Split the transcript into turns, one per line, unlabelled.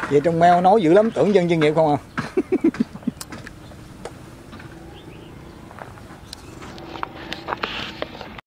Vậy trong mail nói dữ lắm, tưởng dân chuyên nghiệp không à?